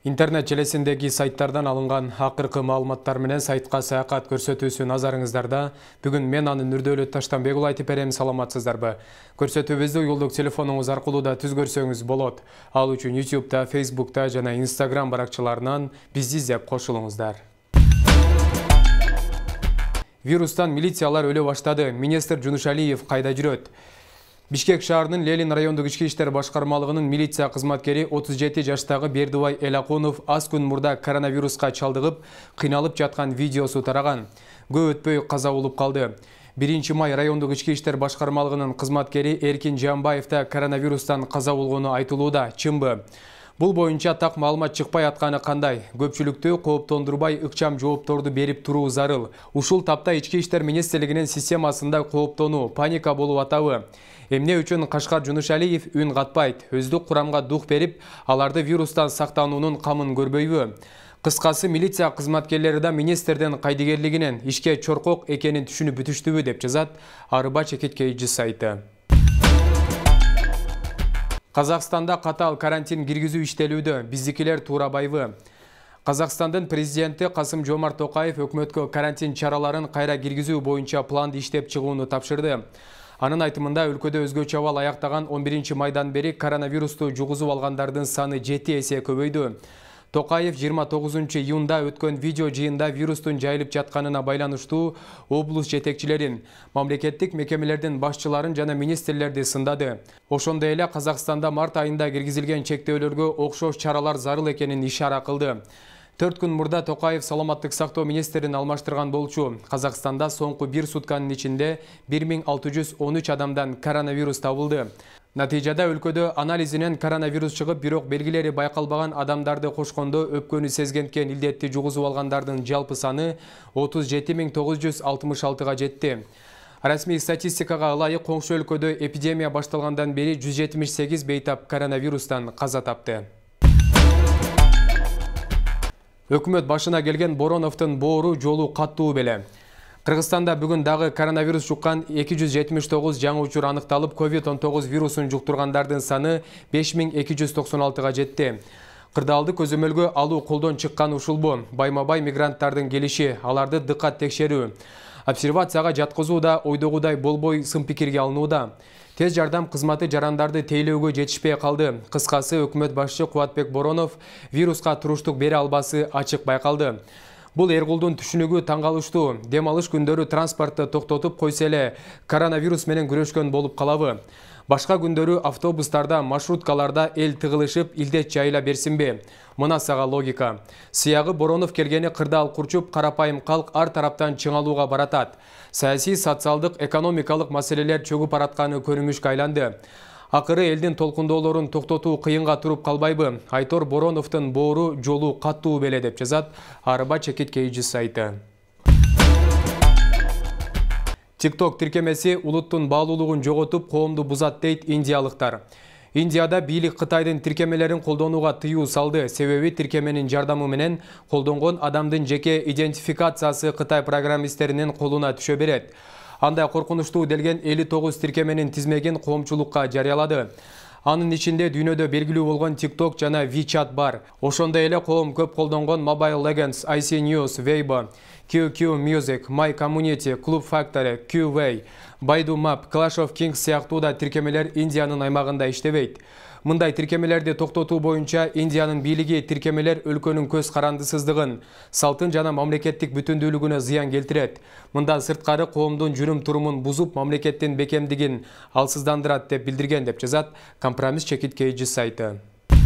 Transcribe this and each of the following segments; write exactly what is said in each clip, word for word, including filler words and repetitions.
Интернет желесиндеги сайттардан алынган акыркы маалыматтар менен сайтка саякат көрсөтүүсү назарыңыздарда. Бүгүн мен аны Нурдөөлөт Таштанбек уулу айтып берем, саламатсыздарбы? Көрсөтүүбүздү уюлдук телефонуңуз аркылуу да түз көрсөңүз болот. Ал үчүн ютубта, фейсбукта жана инстаграм баракчаларынан бизди издеп кошулуңуздар. Вирустан милициялар өлө баштады. Министр Жунушалиев кайда жүрөт? Бишкек шаарынын Ленин райондук ички иштер башкармалыгынын милиция кызматкери отуз жети жаштагы Бердибай Элакунов аз күн мурда коронавируска чалдыгып, кыйналып жаткан видеосу тараган. Көп өтпөй каза болуп калды. биринчи май райондук ички иштер башкармалыгынын кызматкери Эркин Жамбаев да коронавирустан каза болгону айтылууда. Чынбы? Бул боюнча так маалымат чыкпай атканы кандай? Көпчүлүктү кооптондурбай ыкчам жоопторду берип туруу зарыл. Ушул тапта ички иштер министрлигинин системасында кооптонуу, паника болуп атабы? Эмне үчүн Кашкар Жунушалиев үн катпайт? Өздүк курамга дух берип, аларды вирустан сактануунун камын көрбөйбү? Кыскасы, милиция кызматкерлери да министрдин кайдыгерлигинен ишке чоркок экенин түшүнүп бүтүштүбү деп жазат Арыба Чекиткейчи сайты. Казакстанда катаал карантин киргизүү иштелүүдө, биздикилер туурабайбы? Казакстандын президенти Касым Жомарт Токаев өкмөткө карантин чараларын кайра киргизүү боюнча планды иштеп чыгууну тапшырды. Анын айтымында өлкөдө өзгөчө абал аяктаган он биринчи майдан бери коронавирусту жугузуп алгандардын саны жети эсе көбөйдү. Токаев жыйырма тогузунчу июнда өткөн видео жыйында вирустун жайылып жатканына байланыштуу облус жетекчилерин, мамлекеттик мекемелердин башчыларын жана министрлерди сындады. Ошондой эле Казакстанда март айында киргизилген чектөөлөргө окшош чаралар зарыл экенин ишара кылды. Төрт күн мурда Токаев саламаттык сактоо министрин алмаштырган болчу. Казакстанда соңку бир сутканын ичинде бир миң алты жүз он үч адамдан коронавирус табылды. Натыйжада өлкөдө анализинен коронавирус чыгып, бирок белгилери байкалбаган адамдарды кошкондо өпкөнү сезгенткен илдетти жугузуп алгандардын жалпы саны отуз жети миң тогуз жүз алтымыш алтыга жетти. Расмий статистикага ылайык коңшу өлкөдө эпидемия башталгандан бери жүз жетимиш сегиз бейтап коронавирустан каза тапты. Өкмөт башына келген Бороновдун боору жолу каттуу беле. Кыргызстанда бүгүн дагы коронавирус жуккан эки жүз жетимиш тогуз жаңы учур аныкталып, ковид он тогуз вирусун жуктургандардын саны беш миң эки жүз токсон алтыга жетти. Кырдаалды көзөмөлгө алуу колдон чыккан ушулбу. Байма-бай мигранттардын келиши, аларды дыккат текшерүү. Обсервацияга жаткызуу да ойдогудай болбой сын пикирге алынууда. Тез жардам кызматы жарандарды тейлөөгө жетишпей калды. Кыскасы, өкмөт башчы Кубатбек Боронов вируска туруштук бере албасы ачык байкалды. Бул Эргулдун түшүнүгү таң калыштуу. Дем алыш күндөрү транспортты токтотуп койсо эле коронавирус менен күрөшкөн болуп калабы? Башка күндөрү автобустарда, маршруткаларда эл тыгылышып, илдет жайыла берсинби? Мына сага логика. Сыягы Боронов келгени кырдаал курчуп, карапайым калк ар тараптан чыңалууга баратат. Саясий, социалдык, экономикалык маселелер чөгүп баратканы көрүнүшкө айланды. Акыры элдин толкундоолорун токтотуу кыйынга туруп калбайбы? Айтор Бороновдун боору жолу каттуу беле деп жазат Арыба Чекиткейчи сайты. TikTok тиркемеси улуттун баалуулугун жоготуп, коомду бузат дейт индиялыктар. Индияда бийлик Кытайдын тиркемелерин колдонууга тыюу салды. Себеби тиркеменин жардамы менен колдонгон адамдын жеке идентификациясы Кытай программисттеринин колуна түшө берет. Андай коркунучтуу делген элүү тогуз тиркеменин тизмегин коомчулукка жарыялады. Анын ичинде дүйнөдө белгилүү болгон TikTok жана WeChat бар. Ошондой эле коом көп колдонгон Mobile Legends, ай си News, Weibo, кью кью Music, My Community, Club Factory, Q-Way, Baidu Map, Clash of Kings сыяктуу да тиркемелер Индиянын аймагында иштебейт. Мындай тиркемелерди токтотуу боюнча Индиянын бийлиги тиркемелер өлкөнүн көз карандысыздыгын, салтын жана мамлекеттик бүтүндүүлүгүнө зыян келтирет. Мындан сырткары коомдун жүрүм турумун бузуп, мамлекеттин бекемдигин алсыздандырат деп билдирген деп жазат Компромисс Чекиткейчи сайты.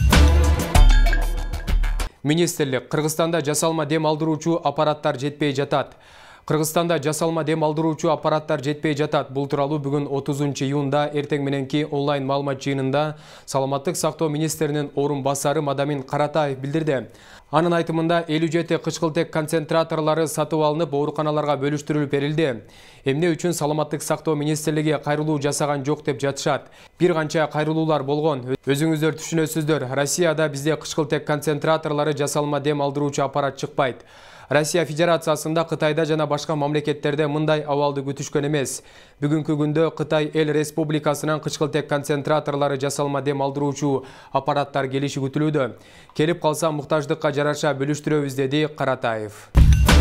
Министрлик: Кыргызстанда жасалма дем алдыруучу аппараттар жетпей жатат. Кыргызстанда жасалма дем алдыруучу аппараттар жетпей жатат. Бул тууралуу бүгүн отузунчу июнда эртең мененки онлайн маалымат жыйынында Саламаттык сактоо министринин орун басары Мадамин Каратаев билдирди. Анын айтымында элүү жети кычкылтек концентраторлары сатып алынып, ооруканаларга бөлүштүрүлүп берилди. Эмне үчүн Саламаттык сактоо министрлиги кайрылуу жасаган жок деп жатышат. Бир канча кайрылуулар болгон. Өзүңүздөр түшүнөсүздөр, Россияда бизде кычкылтек концентраторлары жасалма дем алдыруучу аппарат чыкпайт. Россия Федерациясында, Кытайда жана башка мамлекеттерде мындай абалды күтүшкөн эмес. Бүгүнкү күндө Кытай Эл Республикасынан кычкылтек концентраторлары жасалма дем алдыруучу аппараттар келиши күтүлүүдө. Келип калса муктаждыкка жараша бөлүштүрөбүз, деди Каратаев.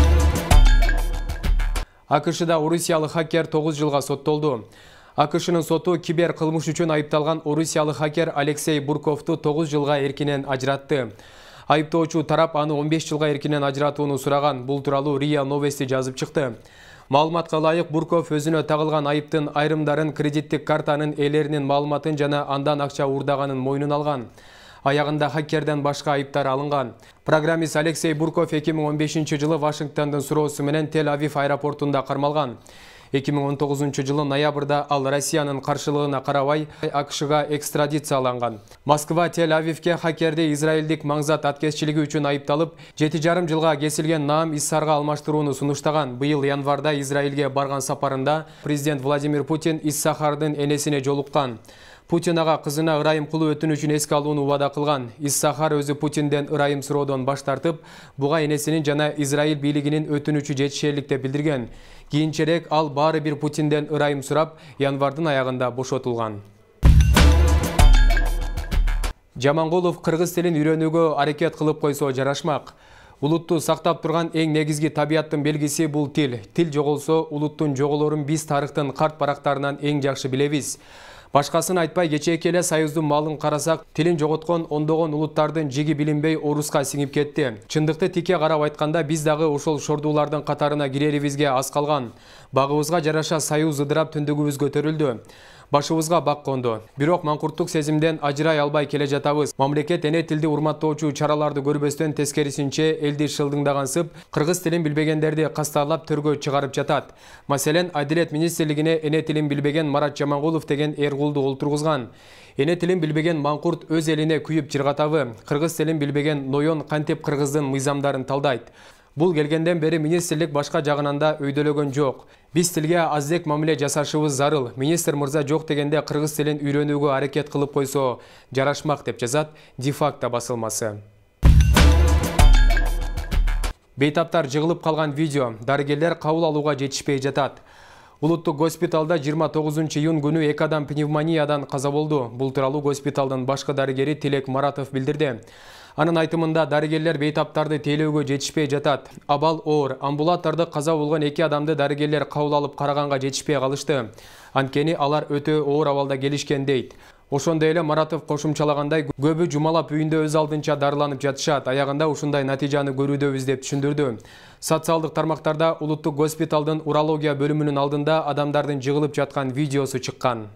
АКШда орусиялык хакер тогуз жылга соттолду. АКШнын соту кибер кылмыш үчүн айыпталган орусиялык хакер Алексей Бурковду тогуз жылга эркинен ажыратты. Айыптоочу тарап аны он беш жылга эркинен ажыратууну сураган. Бул тууралуу РИА Новости жазып чыкты. Маалыматка ылайык, Бурков өзүнө тагылган айыптын айрымдарын кредиттик картанын ээлеринин маалыматын жана андан акча уурдаганын мойнуна алган. Аягында хакерден башка айыптар алынган. Программист Алексей Бурков эки миң он бешинчи жылы Вашингтондун суроосу менен Тель-Авив аэропортунда кармалган. эки миң он тогузунчу жылы ноябрда ал Россиянын каршылыгына карабай АКШга экстрадицияланган. Москва Тель-Авивке хакерди израилдик маңзат аткезчилиги үчүн айыпталып, жети жарым жылга кесилген наам Иссарга алмаштырууну сунуштаган. Быйыл январда Израилге барган сапарында президент Владимир Путин Иссахардын энесине жолуккан. Путин ага кызына ырайым кылуу өтүнүчүн эске алууну убада кылган. Иссахар өзү Путинден ырайым суроодон баш тартып, буга энесинин жана Израиль бийлигинин өтүнүчү жетишерлик деп билдирген. Кийинчерээк ал баары бир Путинден ырайым сурап, январдын аягында бошотулган. Жамангулов кыргыз тилин үйрөнүүгө аракет кылып койсо жарашмак. Улутту сактап турган эң негизги табияттын белгиси бул тил. Тил жоголсо, улуттун жоголорун биз тарыхтын карт барактарынан эң жакшы билебиз. Башкасын айтпай кечээки эле Союздун малын карасак, тилин жоготкон ондогон улуттардын жиги билинбей орусска сиңип кетти. Чындыкты тике карап айтканда, биз дагы ошол шордуулардын катарына кирерибизге аз калган. Багыбызга жараша Союз ыдырап түндүгүбүз көтөрүлдү. Башыбызга бак конду. Бирок маңкурттук сезимден ажырай албай келе жатабыз. Мамлекет эне тилди урматтоочу чараларды көрбөстөн тескерисинче элди шылдыңдагансып, кыргыз тилин билбегендерди кастарлап төргө чыгарып жатат. Маселен, Адилет министрлигине эне тилин билбеген Марат Жамангулов деген эргулду олтургузган. Эне тилин билбеген маңкурт өз элине күйүп чыргатабы. Кыргыз тилин билбеген ноён кантип кыргыздын мыйзамдарын талдайт. Бул келгенден бери министрлик башка жагынан да өйдөлөгөн жок. Биз тилге аздек мамиле жасашыбыз зарыл. Министр мырза жок дегенде кыргыз тилин үйрөнүүгө аракет кылып койсо жарашмак, деп жазат Дефакто басылмасы. Бейтаптар жыгылып калган видео. Дарыгерлер кабыл алууга жетишпей жатат. Улуттук госпиталда жыйырма тогузунчу июнь күнү эки адам пневмониядан каза болду. Бул тууралуу госпиталдын башкы дарыгери Тилек Маратов билдирди. Анын айтымында, дарыгерлер бейтаптарды тейлөөгө жетишпей жатат. Абал оор. Амбулатордо каза болгон эки адамды дарыгерлер кабыл алып караганга жетишпей калышты. Анткени алар өтө оор абалда келишкен дейт. Ошондой эле Маратов кошумчалагандай, көбү жумалап үйүндө өз алдынча дарыланып жатышат. Аягында ушундай натыйжаны көрүүдөбүз, деп түшүндүрдү. Социалдык тармактарда улуттук госпиталдын урология бөлүмүнүн алдында адамдардын жыгылып жаткан видеосу чыккан.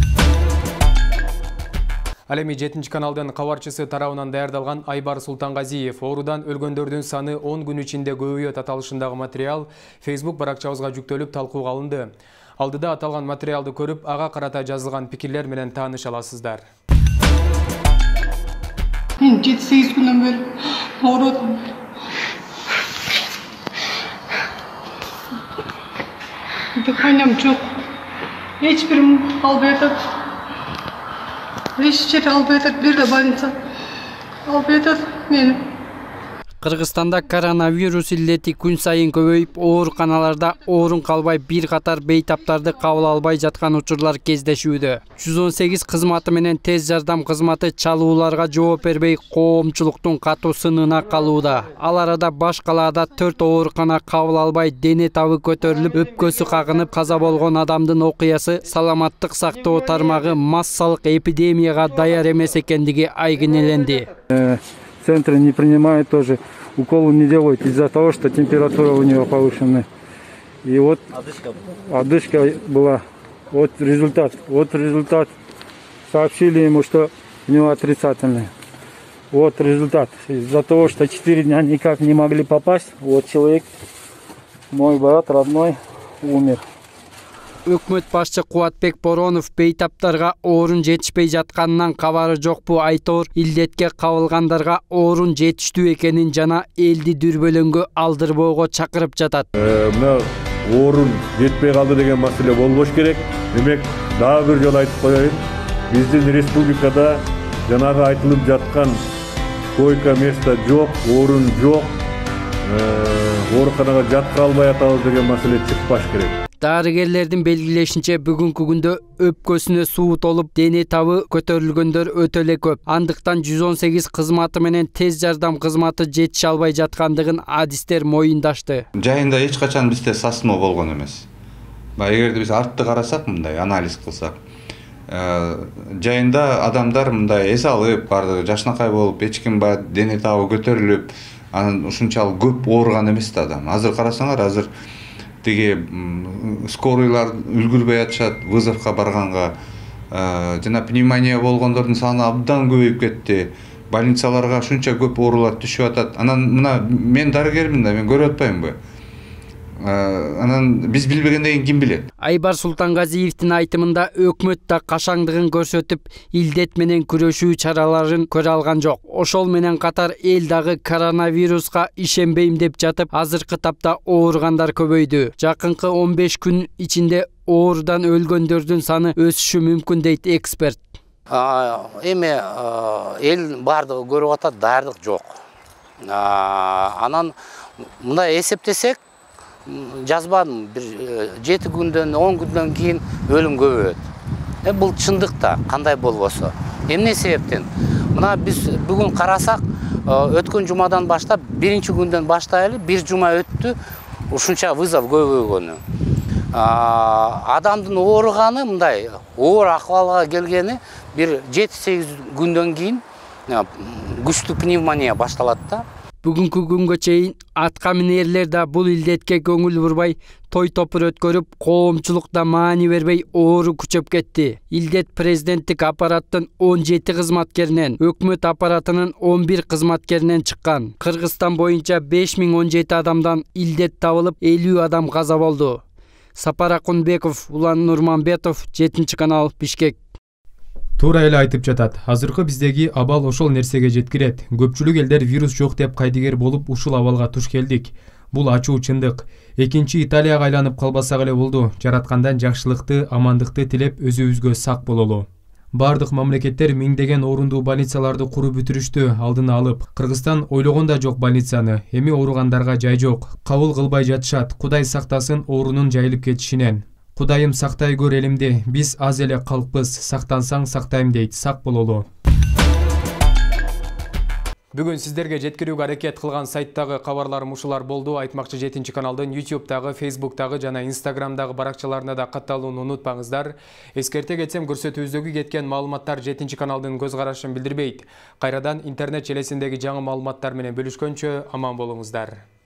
Ал эми жетинчи каналдын кабарчысы тарабынан даярдалган Айбар Султангазиев оорудан өлгөндөрдүн саны он күн ичинде көбөйөт аталышындагы материал Facebook баракчабызга жүктөлүп талкууга алынды. Алдыда аталган материалды көрүп, ага карата жазылган пикирлер менен тааныша аласыздар. Мен жети сегиз күндөн бери оорудум. Дыханиям жок. Эч бирим албай атат. Эч жер албай атат, бир да больница албай атат мени. Кыргызстанда коронавирус иллети күн сайын көбөйүп, ооруканаларда орун калбай бир катар бейтаптарды кабыл албай жаткан учурлар кездешүүдө. жүз он сегиз кызматы менен тез жардам кызматы чалууларга жооп бербей, коомчулуктун катуу сынына калууда. Ал арада баш калаада төрт оорукана кабыл албай, дене табы көтөрүлүп, өпкөсү кагынып каза болгон адамдын окуясы Саламаттык сактоо тармагы массалык эпидемияга даяр эмес экендиги айгинеленди. Центры не принимают тоже, уколы не делают из-за того, что температура у него повышенная. И вот одышка была. Вот результат. Вот результат. Сообщили ему, что у него отрицательный. Вот результат. Из-за того, что четыре дня никак не могли попасть, вот человек, мой брат родной, умер. өкмөт башчы Кубатбек Боронов бейтаптарга орун жетишпей жатканынан кабары жокпу айтор илдетке кабылгандарга орун жетиштүү экенин жана элди дүрбөлөңгө алдырбоого чакырып жатат. Мына орун жетпей калды деген маселе болбош керек. Демек, дагы бир жолу айтып коеюн. Биздин республикада жанагы айтылып жаткан койка место жок, орун жок. Ооруканага жаткыра албай атабыз деген маселе чыкпаш керек. Дарыгерлердин белгилешинче бүгүнкү күндө өпкөсүнө суу толуп дене табы көтөрүлгөндөр өтө эле көп. Андыктан жүз он сегиз кызматы менен тез жардам кызматы жетише албай жаткандыгын адистер моюндашты. Жайында эч качан бизде сасмо болгон эмес. Эгерде биз артты карасак, мындай анализ кылсак, жайында адамдар мындай эс алып, бардыгы жашнакай болуп, эч ким баягы дене табы көтөрүлүп, анан ушунчалык көп ооруган эмес да адам. Азыр карасаңар, азыр тиги скорыйлар үлгүрбөй атышат вызовко барганга, жана пневмония болгондордун саны абдан көбөйүп кетти. Больницаларга ушунча көп оорулар түшүп атат. Анан мына мен дарыгермин да, мен көрүп атпаймынбы? Анан биз билбегенден кийин ким билет? Айбар Султангазиевдин айтымында өкмөт да кашаңдыгын көрсөтүп, илдет менен күрөшүү чараларын көрө алган жок. Ошол менен катар эл дагы коронавируска ишенбейм деп жатып, азыркы тапта ооругандар көбөйдү. Жакынкы он беш күн ичинде оорудан өлгөндөрдүн саны өсүшү мүмкүн дейт эксперт. Эми эл бардыгы көрүп атат, даярдык жок. Анан мындай эсептесек, жазбадым, бир жети күндөн, он күндөн кийин өлүм көбөйөт. Э бул чындык да, кандай болбосо. Эмне себептен? Мына биз бүгүн карасак, өткөн жумадан баштап, биринчи күндөн баштайлы бир жума өттү, ушунча вызов көбөйгөнү. Адамдын ооруганы мындай, оор акыбалга келгени бир жети сегиз күндөн кийин күчтүү пневмония башталат да. Бүгүнкү күнгө чейин атка минерлер да бул илдетке көңүл бурбай, той топур өткөрүп, коомчулукта маани бербей оору күчөп кетти. Илдет президенттик аппараттын он жети кызматкеринен, өкмөт аппаратынын он бир кызматкеринен чыккан. Кыргызстан боюнча беш миң он жети адамдан илдет табылып, элүү адам каза болду. Сапар Акунбеков, Улан Нурманбетов, жетинчи канал, Бишкек. Туура эле айтып жатат. Азыркы биздеги абал ошол нерсеге жеткирет. Көпчүлүк элдер вирус жок деп кайдыгер болуп ушул абалга туш келдик. Бул ачуу чындык. Экинчи Италияга айланып калбасак эле болду. Жараткандан жакшылыкты, амандыкты тилеп өзүбүзгө сак бололу. Бардык мамлекеттер миңдеген орундуу больницаларды куруп бүтүрүштү, алдын алып. Кыргызстан ойлогон да жок больницаны. Эми ооругандарга жай жок. Кабыл кылбай жатышат. Кудай сактасын оорунун жайылып кетишинен. Кудайым сактай көр элимди, биз аз эле калкпыз, сактансаң сактайм дейт, сак бололу. Бүгүн сиздерге жеткирүүгө аракет кылган сайттагы кабарларым ушулар болду. Айтмакчы жетинчи каналдын ютубтагы, фейсбуктагы жана инстаграмдагы баракчаларына да катталууну унутпаңыздар. Эскерте кетсем, көрсөтүүбүздөгү кеткен маалыматтар жетинчи каналдын көз карашын билдирбейт. Кайрадан интернет желесиндеги жаңы маалыматтар менен бөлүшкөнчө аман болуңуздар.